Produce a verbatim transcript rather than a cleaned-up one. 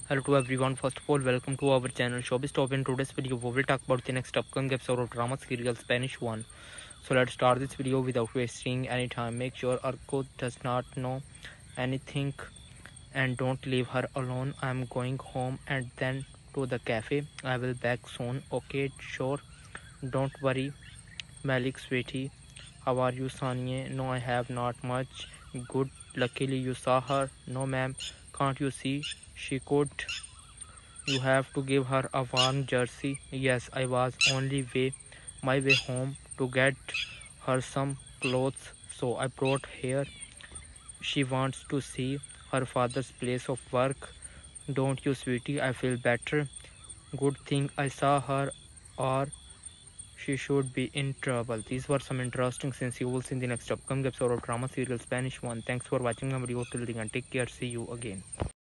Hello to everyone. First of all, welcome to our channel Showbiz Top. In today's video, we will talk about the next upcoming episode of drama serial Spanish one. So let's start this video without wasting any time. Make sure Arco does not know anything and don't leave her alone. I'm going home and then to the cafe. I will back soon. Okay, sure. Don't worry. Malik, sweetie. How are you, Sanye? No, I have not much. Good. Luckily, you saw her. No, ma'am. Can't you see? She could. You have to give her a warm jersey. Yes, I was only way my way home to get her some clothes, so I brought here. She wants to see her father's place of work. Don't you, sweetie? I feel better. Good thing I saw her, or she should be in trouble. These were some interesting scenes you will see in the next upcoming episode of drama serial Spanish one. Thanks for watching the video till the end. Take care. See you again.